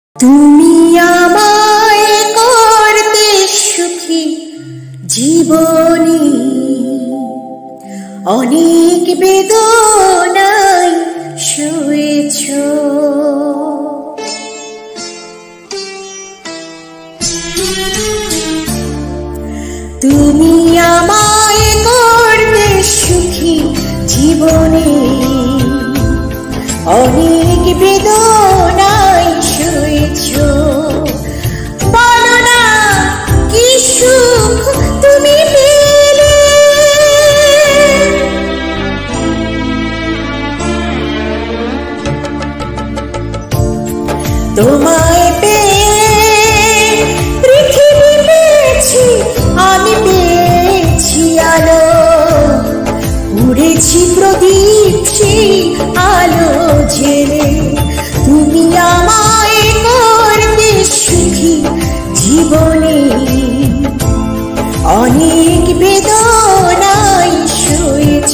তুমি আমায় করতে সুখী জীবনে, অনেক বেদনায় শুয়েছ। তুমি আমায় করতে সুখী জীবনে, অনেক বেদনায় শুয়েছ। বলো না কি সুখ তুমি পেলে, তোমায় পেয়ে পৃথিবী পেয়েছি, আমি পেয়েছি আলো, উড়েছি প্রদীপ সেই আলো জেলে। তুমি আমায় করতে সুখী জীবনে, অনেক বেদনায় শুয়েছ।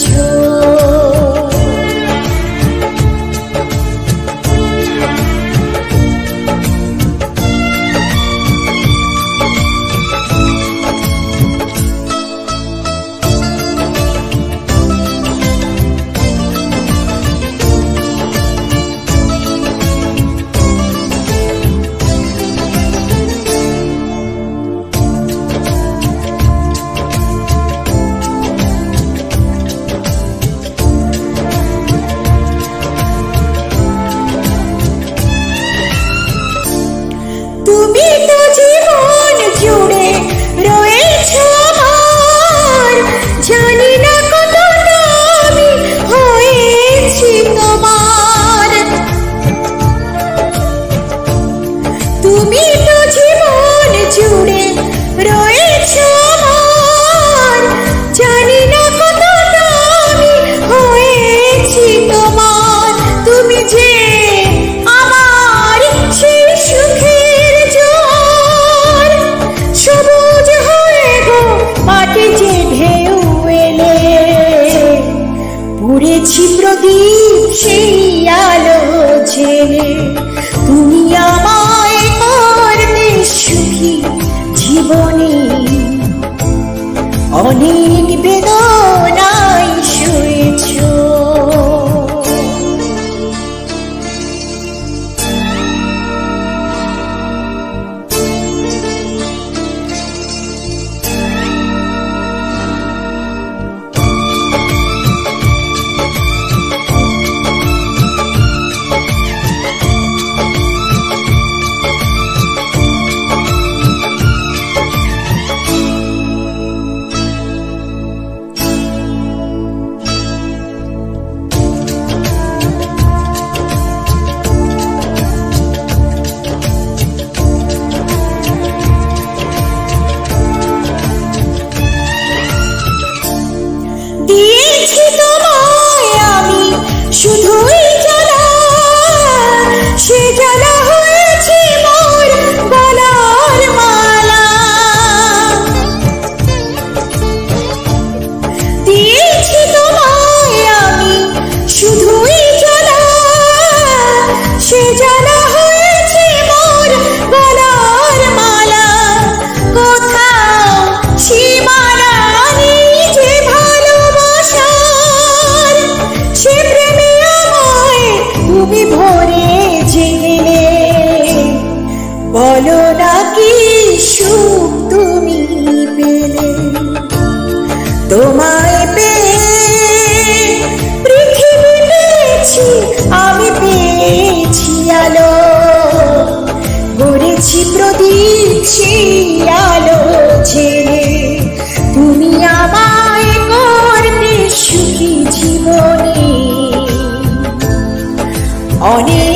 তুমি তো জীবন জুড়ে রয়েছ আমার, জানি না কতটা আমি হয়েছি তোমার। তুমি তো জীবন জুড়ে রয়েছ আমার, জানি না কতটা আমি হয়েছি তোমার। তুমি যে আমার সেই সুখের জোয়ার, সবুজ হয়ে গো মাটি যে ঢেউ এলে, পুড়েছি প্রদীপ সেই আলো জেলে। তুমি আমায় করতে সুখী জীবনে, অনেক বেদনায় শুয়েছ। দিয়েছি তোমায় আমি শুধুই জ্বালা, সে জ্বালা হয়েছে মোর গলার মালা। দিয়েছি তোমায় আমি শুধুই জ্বালা, সে জ্বালা হয়েছে মোর গলার মালা। কোথাও সীমানা নেই যে ভালোবাসার, সে প্রেমে আমায় তুমি ভরে জেলে। বলো না কি সুখ তুমি পেলে, তোমায় পেয়ে পৃথিবী পেয়েছি, আমি পেয়েছি আলো, গড়েছি প্রদীপ সেই আলো জেলে। তুমি আমায় করতে সুখী জীবনে, অনেক